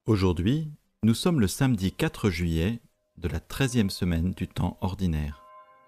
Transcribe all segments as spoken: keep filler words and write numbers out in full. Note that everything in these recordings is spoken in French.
Aujourd'hui, nous sommes le samedi quatre juillet de la treizième semaine du temps ordinaire.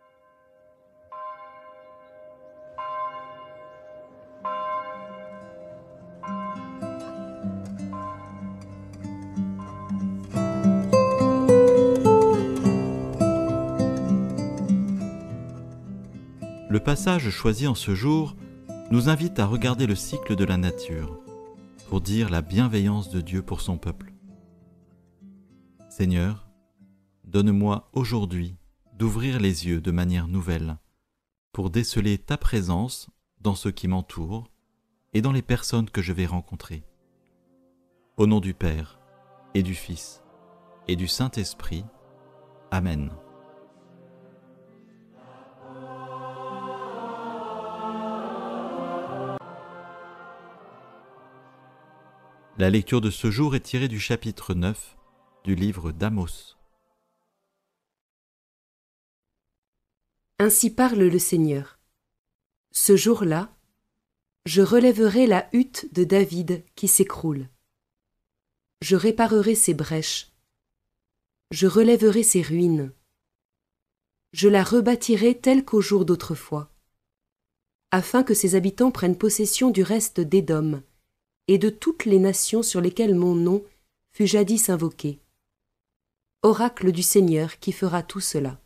Le passage choisi en ce jour nous invite à regarder le cycle de la nature pour dire la bienveillance de Dieu pour son peuple. Seigneur, donne-moi aujourd'hui d'ouvrir les yeux de manière nouvelle pour déceler ta présence dans ceux qui m'entourent et dans les personnes que je vais rencontrer. Au nom du Père et du Fils et du Saint-Esprit. Amen. La lecture de ce jour est tirée du chapitre neuf du livre d'Amos. Ainsi parle le Seigneur. Ce jour-là, je relèverai la hutte de David qui s'écroule. Je réparerai ses brèches. Je relèverai ses ruines. Je la rebâtirai telle qu'au jour d'autrefois, afin que ses habitants prennent possession du reste d'Édom et de toutes les nations sur lesquelles mon nom fut jadis invoqué. Oracle du Seigneur qui fera tout cela.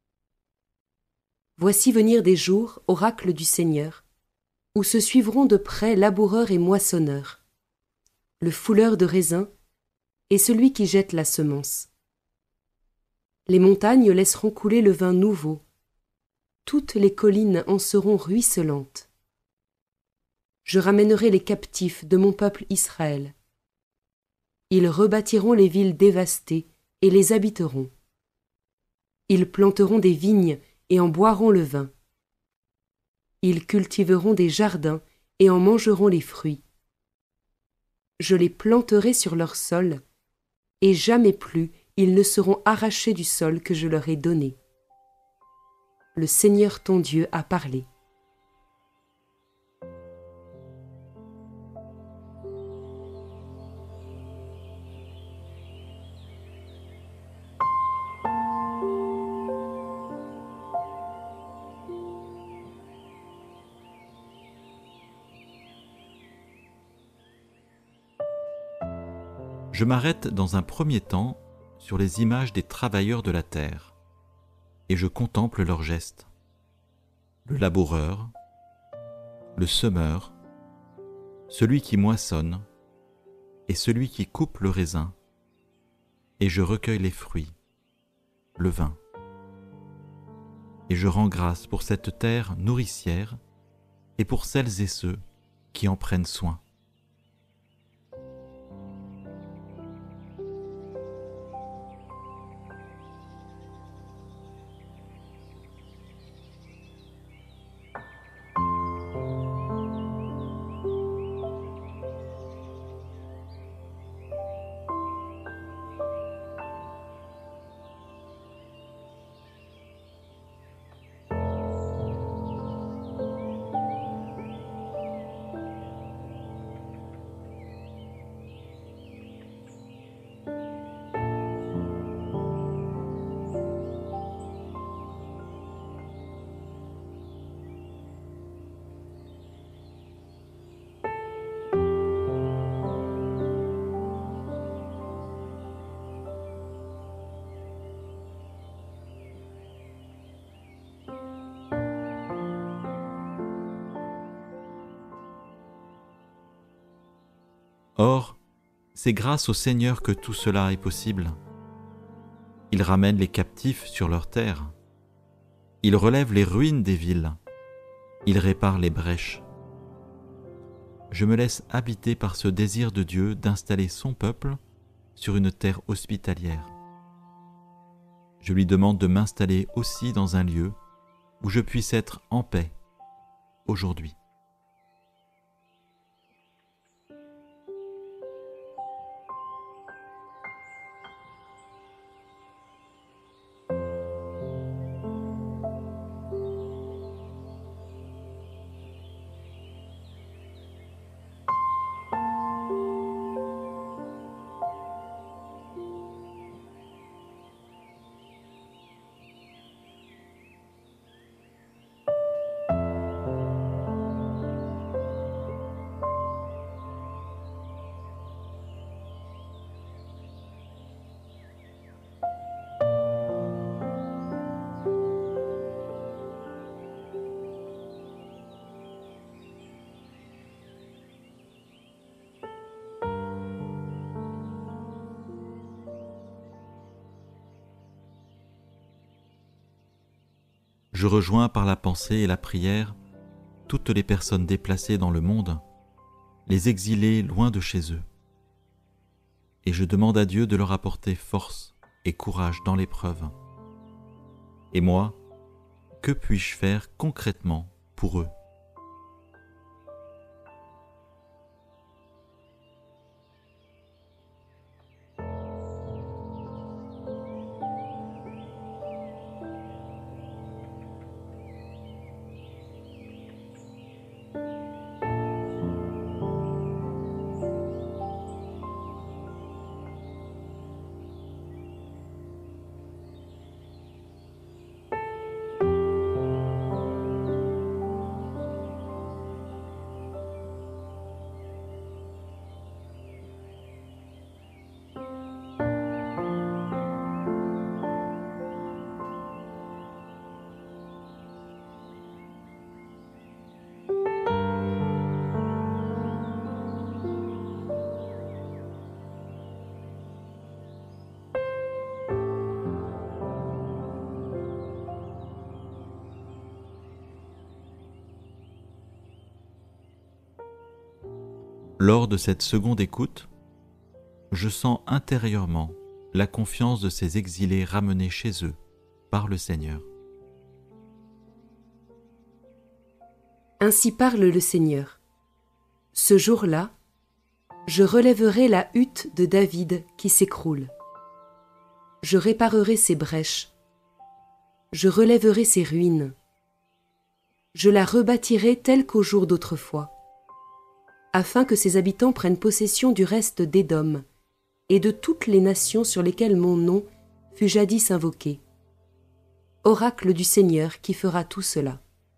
Voici venir des jours, oracle du Seigneur, où se suivront de près laboureur et moissonneur, le fouleur de raisins et celui qui jette la semence. Les montagnes laisseront couler le vin nouveau, toutes les collines en seront ruisselantes. Je ramènerai les captifs de mon peuple Israël. Ils rebâtiront les villes dévastées et les habiteront. Ils planteront des vignes et en boiront le vin. Ils cultiveront des jardins et en mangeront les fruits. Je les planterai sur leur sol, et jamais plus ils ne seront arrachés du sol que je leur ai donné. Le Seigneur ton Dieu a parlé. Je m'arrête dans un premier temps sur les images des travailleurs de la terre, et je contemple leurs gestes. Le laboureur, le semeur, celui qui moissonne, et celui qui coupe le raisin, et je recueille les fruits, le vin. Et je rends grâce pour cette terre nourricière et pour celles et ceux qui en prennent soin. Or, c'est grâce au Seigneur que tout cela est possible. Il ramène les captifs sur leur terre. Il relève les ruines des villes. Il répare les brèches. Je me laisse habiter par ce désir de Dieu d'installer son peuple sur une terre hospitalière. Je lui demande de m'installer aussi dans un lieu où je puisse être en paix aujourd'hui. Je rejoins par la pensée et la prière toutes les personnes déplacées dans le monde, les exilés loin de chez eux. Et je demande à Dieu de leur apporter force et courage dans l'épreuve. Et moi, que puis-je faire concrètement pour eux ? Lors de cette seconde écoute, je sens intérieurement la confiance de ces exilés ramenés chez eux par le Seigneur. Ainsi parle le Seigneur. Ce jour-là, je relèverai la hutte de David qui s'écroule. Je réparerai ses brèches. Je relèverai ses ruines. Je la rebâtirai telle qu'au jour d'autrefois, afin que ses habitants prennent possession du reste d'Édom et de toutes les nations sur lesquelles mon nom fut jadis invoqué. Oracle du Seigneur qui fera tout cela.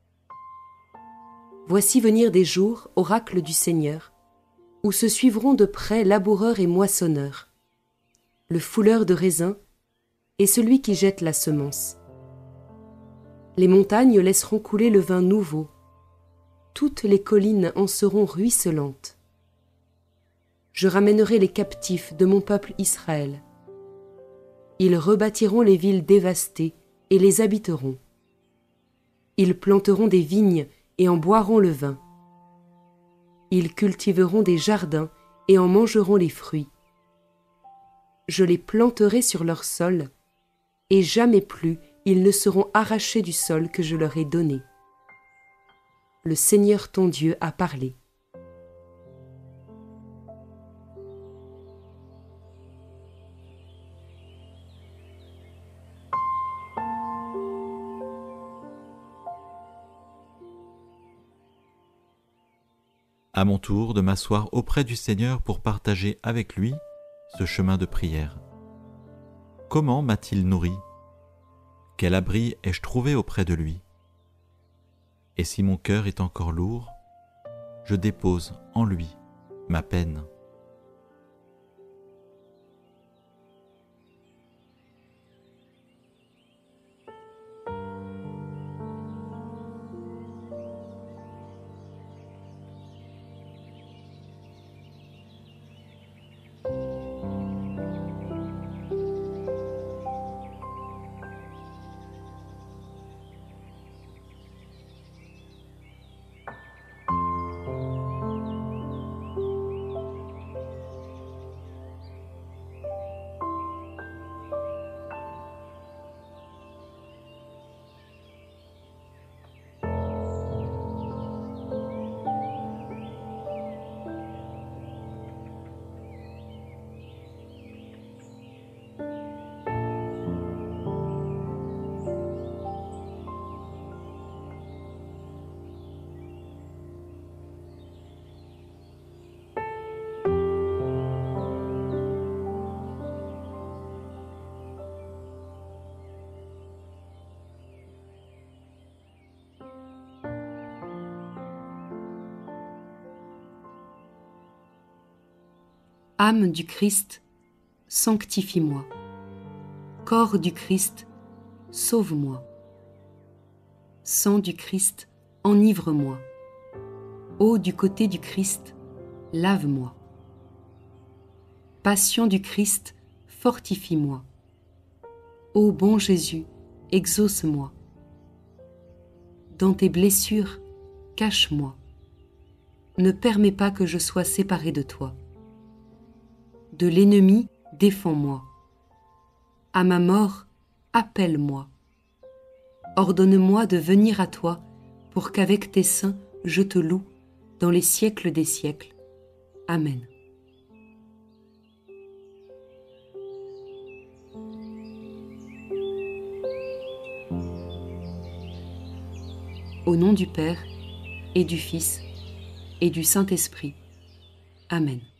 Voici venir des jours, oracle du Seigneur, où se suivront de près laboureur et moissonneur, le fouleur de raisins et celui qui jette la semence. Les montagnes laisseront couler le vin nouveau, toutes les collines en seront ruisselantes. Je ramènerai les captifs de mon peuple Israël. Ils rebâtiront les villes dévastées et les habiteront. Ils planteront des vignes et en boiront le vin. Ils cultiveront des jardins et en mangeront les fruits. Je les planterai sur leur sol, et jamais plus ils ne seront arrachés du sol que je leur ai donné. Le Seigneur ton Dieu a parlé. À mon tour de m'asseoir auprès du Seigneur pour partager avec lui ce chemin de prière. Comment m'a-t-il nourri ? Quel abri ai-je trouvé auprès de lui ? Et si mon cœur est encore lourd, je dépose en lui ma peine. Âme du Christ, sanctifie-moi. Corps du Christ, sauve-moi. Sang du Christ, enivre-moi. Eau du côté du Christ, lave-moi. Passion du Christ, fortifie-moi. Ô bon Jésus, exauce-moi. dans tes blessures, cache-moi. Ne permets pas que je sois séparé de toi. De l'ennemi, défends-moi. À ma mort, appelle-moi. Ordonne-moi de venir à toi pour qu'avec tes saints, je te loue dans les siècles des siècles. Amen. Au nom du Père, et du Fils, et du Saint-Esprit. Amen.